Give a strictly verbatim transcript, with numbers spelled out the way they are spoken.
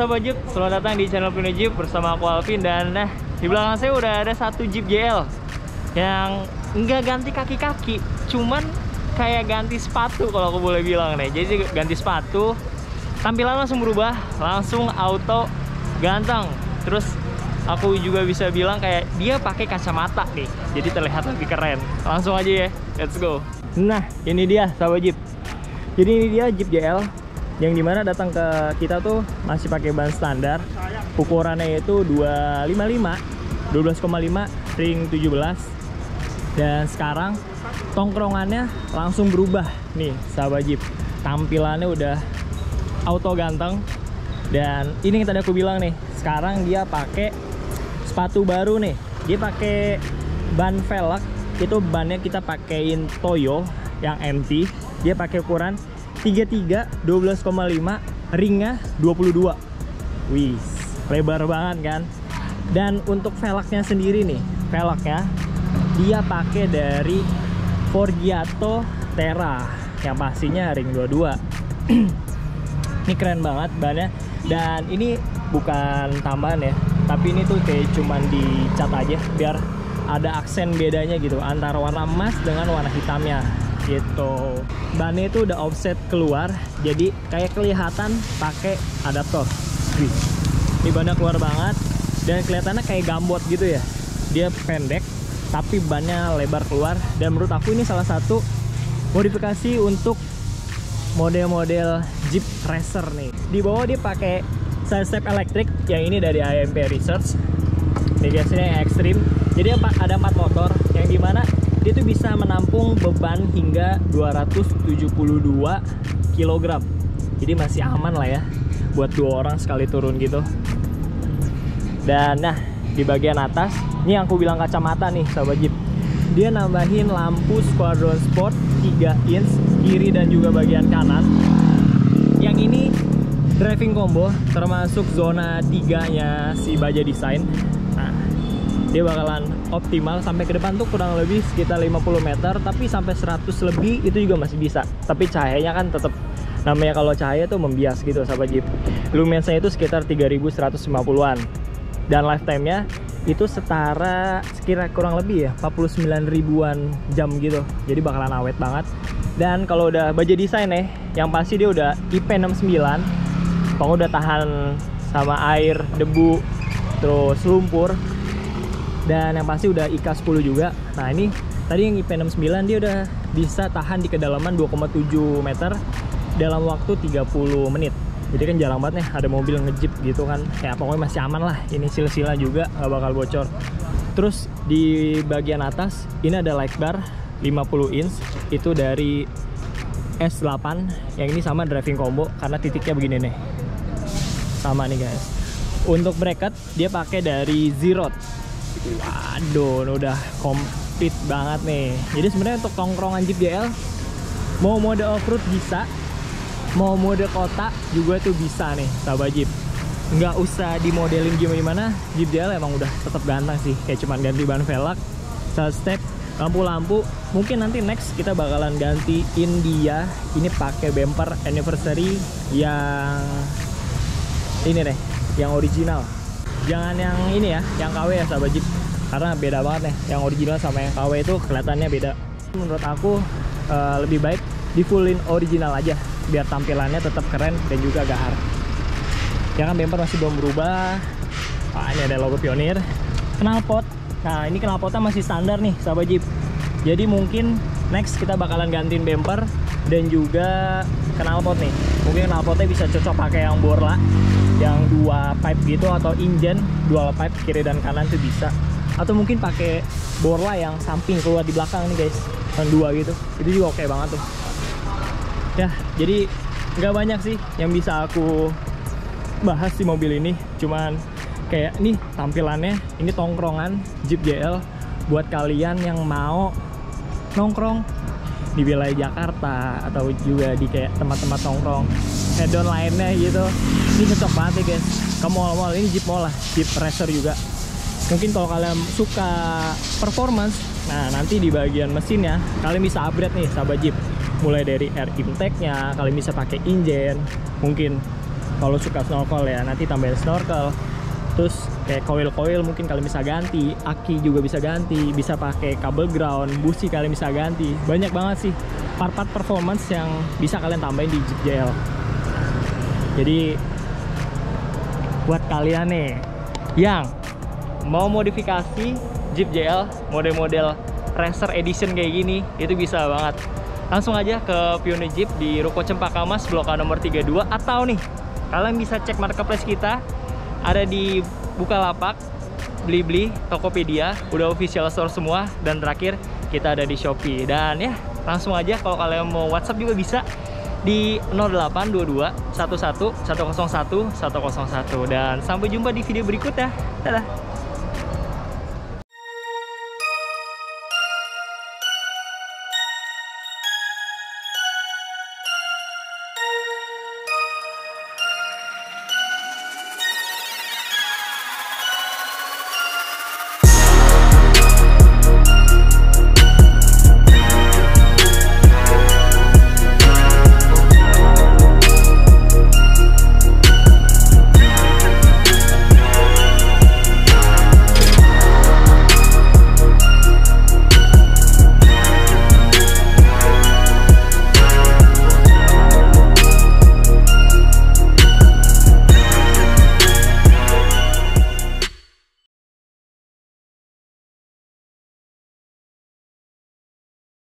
sahabat Jeep, selamat datang di channel Pino Jeep bersama aku Alvin. Dan nah, di belakang saya udah ada satu Jeep J L yang enggak ganti kaki-kaki, cuman kayak ganti sepatu kalau aku boleh bilang nih. Jadi ganti sepatu, tampilan langsung berubah, langsung auto ganteng. Terus aku juga bisa bilang kayak dia pakai kacamata nih, jadi terlihat lebih keren. Langsung aja ya, let's go. Nah, ini dia sahabat Jeep. Jadi ini dia Jeep J L yang dimana datang ke kita tuh masih pakai ban standar. Ukurannya itu dua lima lima, dua belas koma lima ring tujuh belas. Dan sekarang tongkrongannya langsung berubah nih sahabat Jeep. Tampilannya udah auto ganteng. Dan ini yang tadi aku bilang nih, sekarang dia pakai sepatu baru nih. Dia pakai ban velg, itu bannya kita pakein Toyo yang M T. Dia pakai ukuran tiga tiga, dua belas koma lima, ringnya dua puluh dua. Wih, lebar banget kan. Dan untuk velgnya sendiri nih, velgnya dia pakai dari Forgiato Terra yang pastinya ring dua puluh dua. Ini keren banget bannya. Dan ini bukan tambahan ya, tapi ini tuh kayak cuman dicat aja biar ada aksen bedanya gitu antara warna emas dengan warna hitamnya gitu. Bannya itu udah offset keluar, jadi kayak kelihatan pakai adaptor. Wih, ini bannya keluar banget dan kelihatannya kayak gambot gitu ya. Dia pendek tapi bannya lebar keluar, dan menurut aku ini salah satu modifikasi untuk model-model Jeep Racer nih. Di bawah dia pakai side step elektrik yang ini dari I M P Research. Ini gasnya yang ekstrim. Jadi ada empat motor yang dimana dia tuh bisa menampung beban hingga dua ratus tujuh puluh dua kilogram. Jadi masih aman lah ya buat dua orang sekali turun gitu. Dan nah, di bagian atas ini yang aku bilang kacamata nih sahabat Jeep. Dia nambahin lampu Squadron Sport tiga inch kiri dan juga bagian kanan. Yang ini driving combo termasuk zona tiga nya si Baja Design. Nah, dia bakalan optimal sampai ke depan tuh kurang lebih sekitar lima puluh meter, tapi sampai seratus lebih itu juga masih bisa. Tapi cahayanya kan tetap, namanya kalau cahaya tuh membias gitu sahabat Jeep. Lumensnya itu sekitar tiga ribu seratus lima puluhan. Dan lifetime-nya itu setara sekira kurang lebih ya empat puluh sembilan ribuan jam gitu. Jadi bakalan awet banget. Dan kalau udah Baja Design nih, yang pasti dia udah I P enam puluh sembilan. Pokoknya udah tahan sama air, debu, terus lumpur. Dan yang pasti udah I K sepuluh juga. Nah ini tadi yang I P enam puluh sembilan dia udah bisa tahan di kedalaman dua koma tujuh meter dalam waktu tiga puluh menit. Jadi kan jarang banget nih ada mobil nge-Jeep gitu kan. Ya pokoknya masih aman lah. Ini silsilah juga nggak bakal bocor. Terus di bagian atas ini ada light bar lima puluh inch. Itu dari S delapan. Yang ini sama driving combo karena titiknya begini nih. Sama nih guys. Untuk bracket dia pakai dari Zeroth. Waduh, udah komplit banget nih. Jadi sebenarnya untuk tongkrongan Jeep J L, mau mode off-road bisa, mau mode kota juga tuh bisa nih sahabat Jeep. Nggak usah dimodelin gimana-gimana, Jeep J L emang udah tetap ganteng sih. Kayak cuman ganti ban velg, side step, lampu-lampu. Mungkin nanti next kita bakalan gantiin dia. Ini pakai bumper anniversary yang ini deh, yang original. Jangan yang ini ya, yang K W ya sahabat Jeep, karena beda banget nih. Yang original sama yang K W itu kelihatannya beda. Menurut aku uh, lebih baik di fullin original aja biar tampilannya tetap keren dan juga gahar. Ya kan bumper masih belum berubah. Wah, ini ada logo Pioneer. Knalpot. Nah ini knalpotnya masih standar nih sahabat Jeep. Jadi mungkin next kita bakalan gantiin bumper dan juga knalpot nih. Mungkin knalpotnya bisa cocok pakai yang Borla, yang dua pipe gitu, atau engine dual pipe kiri dan kanan tuh bisa. Atau mungkin pakai Borla yang samping keluar di belakang nih guys, yang dua gitu. Itu juga oke banget tuh. Ya, jadi nggak banyak sih yang bisa aku bahas di mobil ini. Cuman kayak nih tampilannya, ini tongkrongan Jeep J L buat kalian yang mau nongkrong di wilayah Jakarta atau juga di kayak tempat-tempat nongkrong hedon lainnya gitu. Ini cocok banget ya guys. Ke mall-mall, ini Jeep mall lah, Jeep Racer juga. Mungkin kalau kalian suka performance, nah nanti di bagian mesinnya kalian bisa upgrade nih sahabat Jeep. Mulai dari air intake-nya, kalian bisa pakai engine, mungkin kalau suka snorkel ya, nanti tambahin snorkel. Terus kayak coil-coil mungkin kalian bisa ganti, aki juga bisa ganti, bisa pakai kabel ground, busi kalian bisa ganti. Banyak banget sih part-part performance yang bisa kalian tambahin di Jeep J L. Jadi buat kalian nih yang mau modifikasi Jeep J L model-model racer edition kayak gini, itu bisa banget. Langsung aja ke Pioneer Jeep di Ruko Cempaka Mas Blok A nomor tiga puluh dua, atau nih kalian bisa cek marketplace kita ada di Bukalapak, Blibli, Tokopedia, udah official store semua, dan terakhir kita ada di Shopee. Dan ya langsung aja kalau kalian mau WhatsApp juga bisa di nol delapan dua dua satu satu satu nol satu satu nol satu. Dan sampai jumpa di video berikutnya. Dadah.